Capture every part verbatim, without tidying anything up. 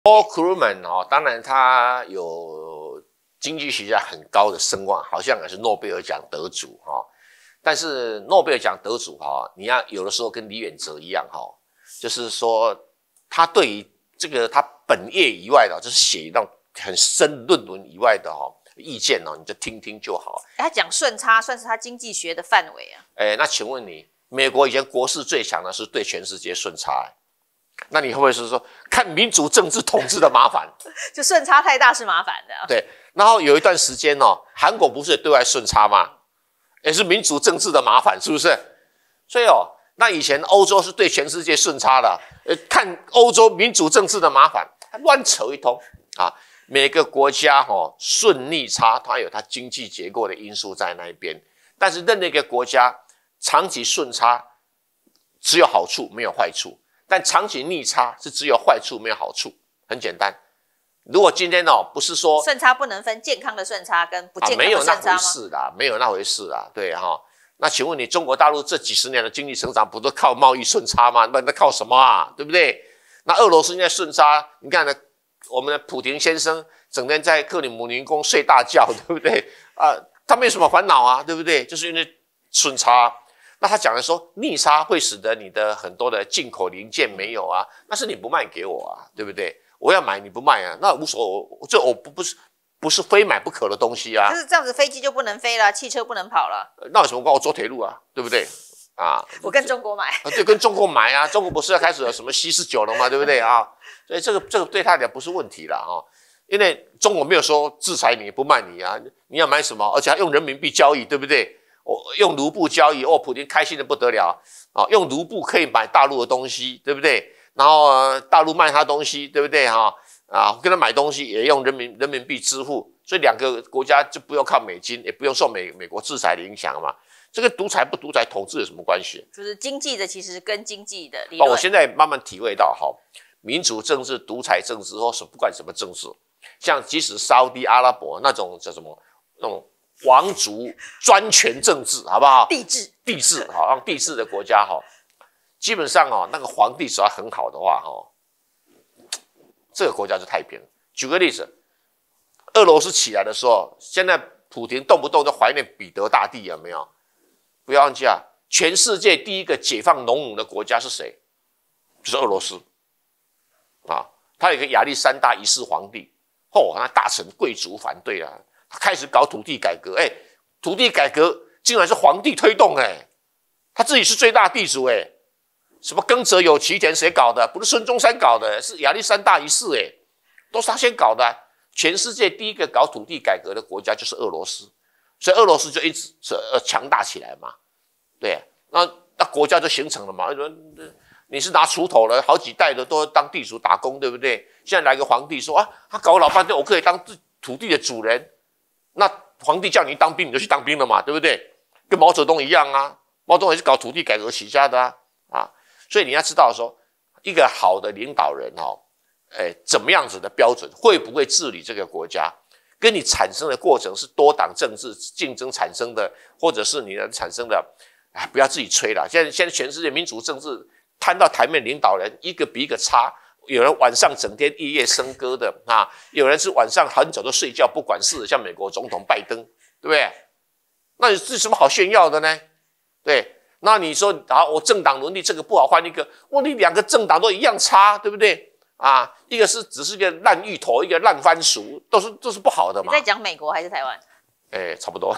Paul Krugman 哦，当然他有经济学家很高的声望，好像也是诺贝尔奖得主哈、哦。但是诺贝尔奖得主哈、哦，你要有的时候跟李远哲一样哈、哦，就是说他对于这个他本业以外的，就是写那种很深论文以外的哈、哦、意见哦，你就听听就好。 他讲顺差算是他经济学的范围啊。 哎，那请问你，美国以前国势最强的是对全世界顺差、欸。那你会不会是说看民主政治统治的麻烦？ 就顺差太大是麻烦的。 对，然后有一段时间哦，韩国不是对外顺差吗？也是民主政治的麻烦，是不是？所以哦，那以前欧洲是对全世界顺差的，呃，看欧洲民主政治的麻烦，乱扯一通啊。每个国家哦顺逆差，它有它经济结构的因素在那一边，但是任何一个国家长期顺差只有好处没有坏处。但长期逆差是只有坏处没有好处，很简单。如果今天哦，不是说顺差不能分健康的顺差跟不健康的顺差吗？ 啊、没有那回事啦，没有那回事啦，对哈、哦。那请问你中国大陆这几十年的经济成长不都靠贸易顺差吗？那那靠什么啊？对不对？那俄罗斯现在顺差，你看呢？我们的普廷先生整天在克里姆林宫睡大觉，对不对？啊，他没有什么烦恼啊，对不对？就是因为顺差。那他讲的说逆差会使得你的很多的进口零件没有啊，那是你不卖给我啊，对不对？我要买你不卖啊，那无所谓，这我不不是不是非买不可的东西啊。 就是这样子，飞机就不能飞了，汽车不能跑了， 那有什么关我坐铁路啊，对不对？啊， 我跟中国买， 啊，对，跟中国买啊，中国不是要开始有什么稀释酒了吗？对不对啊？所以这个这个对他来讲不是问题了啊，因为中国没有说制裁你不卖你啊，你要买什么，而且还用人民币交易，对不对？哦，用卢布交易，哦，普京开心的不得了啊！用卢布可以买大陆的东西，对不对？然后、呃、大陆卖他东西，对不对哈？啊，跟他买东西也用人民人民币支付，所以两个国家就不用靠美金，也不用受美美国制裁的影响嘛。这个独裁不独裁统治有什么关系？ 就是经济的，其实跟经济的理论。 我现在慢慢体会到哈，民主政治、独裁政治，或是不管什么政治，像即使沙烏地阿拉伯那种叫什么那种。王族专权政治，好不好？ 帝制， 帝制，好，让帝制的国家哈，基本上哦，那个皇帝只要很好的话哈，这个国家就太平。举个例子，俄罗斯起来的时候，现在普廷动不动就怀念彼得大帝，有没有？不要忘记啊，全世界第一个解放农奴的国家是谁？就是俄罗斯啊，他有一个亚历山大一世皇帝，哦，那大臣贵族反对啊。他开始搞土地改革，哎，土地改革竟然是皇帝推动，哎，他自己是最大地主，哎，什么耕者有其田谁搞的？不是孙中山搞的，是亚历山大一世，哎，都是他先搞的、啊。全世界第一个搞土地改革的国家就是俄罗斯，所以俄罗斯就一直呃强大起来嘛，对，那那国家就形成了嘛。你是拿锄头了，好几代的都当地主打工，对不对？现在来个皇帝说啊，他搞了老半天，我可以当土地的主人。那皇帝叫你当兵，你就去当兵了嘛，对不对？跟毛泽东一样啊，毛泽东也是搞土地改革起家的啊，啊，所以你要知道说，一个好的领导人哦，哎，怎么样子的标准，会不会治理这个国家，跟你产生的过程是多党政治竞争产生的，或者是你的产生的，哎，不要自己吹了。现在现在全世界民主政治摊到台面，领导人一个比一个差。有人晚上整天夜夜笙歌的啊，有人是晚上很早就睡觉不管事的，像美国总统拜登，对不对？那你是什么好炫耀的呢？对，那你说啊，我政党伦理这个不好，换一个，问题两个政党都一样差，对不对？啊，一个是只是一个烂芋头，一个烂番薯，都是都是不好的嘛。 你在讲美国还是台湾？ 哎，差不多。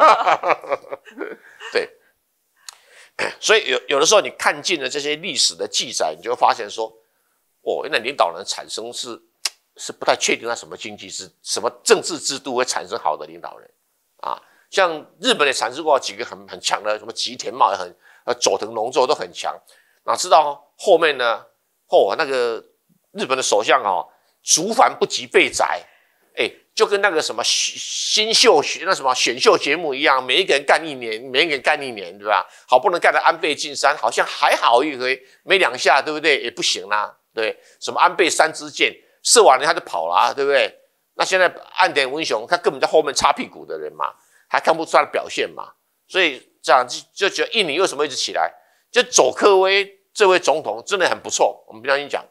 对，所以有有的时候你看尽了这些历史的记载，你就会发现说。哦，那领导人产生是是不太确定他什么经济制、什么政治制度会产生好的领导人啊。像日本也产生过几个很很强的，什么吉田茂也很，呃，佐藤荣作都很强。哪知道后面呢？哦，那个日本的首相哦，竹繁不及被宰，哎，就跟那个什么新秀那什么选秀节目一样，每一个人干一年，每一个人干一年，对吧？好不容易干到安倍晋三，好像还好一回，没两下，对不对？也不行啦、啊。对，什么安倍三支箭射完了他就跑了、啊，对不对？那现在岸田文雄他根本在后面擦屁股的人嘛，还看不出他的表现嘛，所以这样就就觉得印尼为什么一直起来？就佐科威这位总统真的很不错。我们平常讲，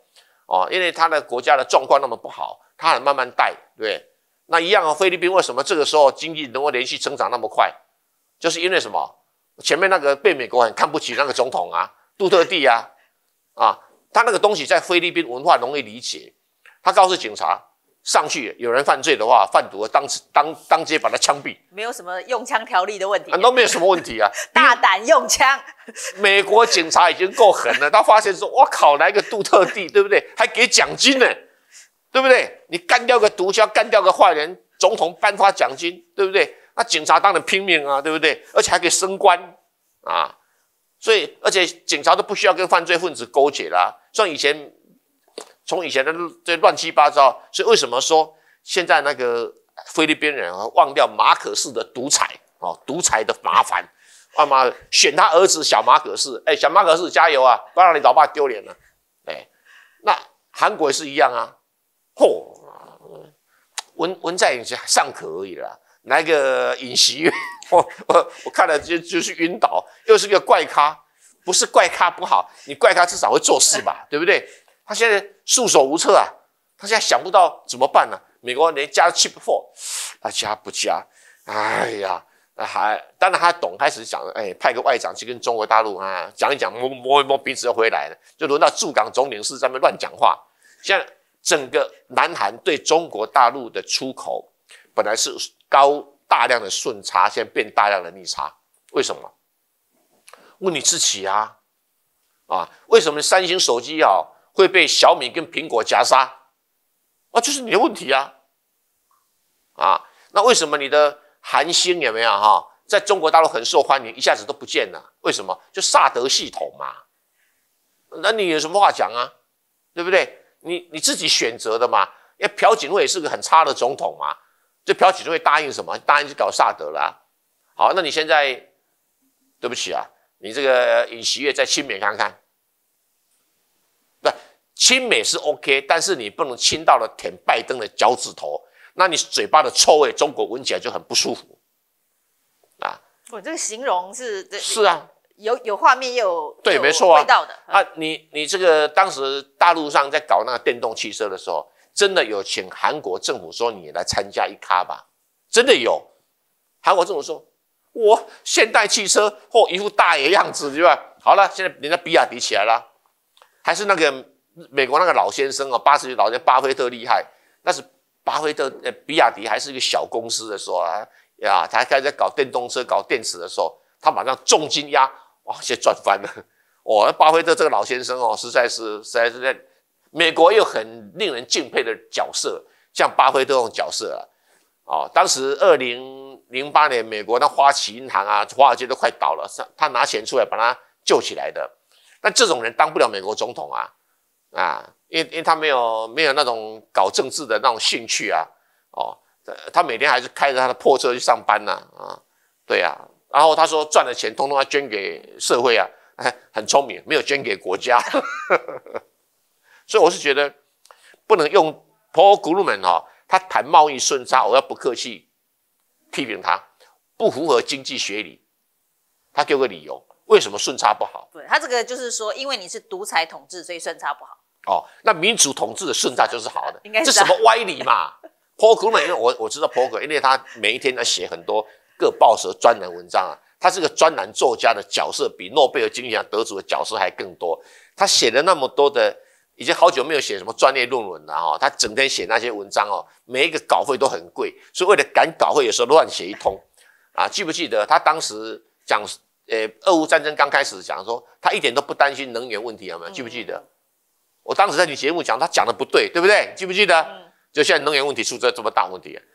哦，因为他的国家的状况那么不好，他很慢慢带，对不对？那一样哦，菲律宾为什么这个时候经济能够连续成长那么快？就是因为什么？前面那个被美国很看不起那个总统啊，杜特地啊，啊，他那个东西在菲律宾文化容易理解。他告诉警察，上去有人犯罪的话，贩毒当当当街把他枪毙， 没有什么用枪条例的问题， 啊，都没有什么问题啊。 大胆用枪。 美国警察已经够狠了，他发现说，哇靠，来个杜特地，对不对？还给奖金呢，对不对？你干掉个毒枭，干掉个坏人，总统颁发奖金，对不对？那警察当然拼命啊，对不对？而且还可以升官啊，所以而且警察都不需要跟犯罪分子勾结啦。像以前，从以前的这乱七八糟，所以为什么说现在那个菲律宾人啊，忘掉马可仕的独裁哦，独裁的麻烦，啊妈，选他儿子小马可仕，哎，小马可仕加油啊，不要让你老爸丢脸了，哎，那韩国也是一样啊，嚯、哦，文文在寅尚可而已啦。来个尹锡悦，我我我看了就就是晕倒，又是个怪咖，不是怪咖不好，你怪咖至少会做事吧，对不对？他现在束手无策啊，他现在想不到怎么办呢、啊？美国连加 chip four， 他加不加？哎呀，还当然他懂，开始讲，哎，派个外长去跟中国大陆啊讲一讲，摸摸一摸鼻子就回来了，就轮到驻港总领事在那边乱讲话。现在整个南韩对中国大陆的出口本来是高大量的顺差，现在变大量的逆差，为什么？问你自己啊，啊，为什么三星手机啊会被小米跟苹果夹杀？啊，就是你的问题啊，啊，那为什么你的韩星有没有哈，在中国大陆很受欢迎，一下子都不见了？为什么？就萨德系统嘛，那你有什么话讲啊？对不对？你你自己选择的嘛，因为朴槿惠也是个很差的总统嘛。就朴槿惠答应什么？答应去搞萨德啦、啊。好，那你现在对不起啊，你这个尹锡悦再亲美看看，不，亲美是 OK， 但是你不能亲到了舔拜登的脚趾头，那你嘴巴的臭味，中国闻起来就很不舒服啊。 我这个形容是是啊， 有有画面又有对，没错啊， 味道的啊，你你这个当时大陆上在搞那个电动汽车的时候。真的有请韩国政府说你来参加一咖吧？真的有，韩国政府说，我现代汽车或、哦、一副大爷样子，对吧？好了，现在人家比亚迪起来了，还是那个美国那个老先生哦，八十岁老先生巴菲特厉害，那是巴菲特呃比亚迪还是一个小公司的时候啊，呀，他开始搞电动车、搞电池的时候，他马上重金压，哇，现在赚翻了。哦，巴菲特这个老先生哦，实在是实在是在。美国有很令人敬佩的角色，像巴菲特这种角色啊，哦，当时二零零八年美国那花旗银行啊，华尔街都快倒了，他拿钱出来把他救起来的。但这种人当不了美国总统啊，啊，因为因为他没有没有那种搞政治的那种兴趣啊，哦，他每天还是开着他的破车去上班呐、啊，啊，对啊，然后他说赚的钱通通要捐给社会啊，很聪明，没有捐给国家。所以我是觉得不能用 Paul Krugman 哈，他谈贸易顺差，我要不客气批评他不符合经济学理。他给我个理由，为什么顺差不好？ 对他这个就是说，因为你是独裁统治，所以顺差不好。 哦，那民主统治的顺差就是好的， 应该是这什么歪理嘛 ？Paul Krugman， 因为我我知道 Paul Krugman， 因为他每一天要写很多各报社专栏文章啊，他是个专栏作家的角色，比诺贝尔经济学得主的角色还更多。他写了那么多的。已经好久没有写什么专业论文了哈，他整天写那些文章哦，每一个稿费都很贵，所以为了赶稿费，有时候乱写一通啊。记不记得他当时讲，呃，俄乌战争刚开始讲说，他一点都不担心能源问题，有没有？记不记得？嗯、我当时在你节目讲，他讲的不对，对不对？记不记得？嗯、就现在能源问题出这这么大问题，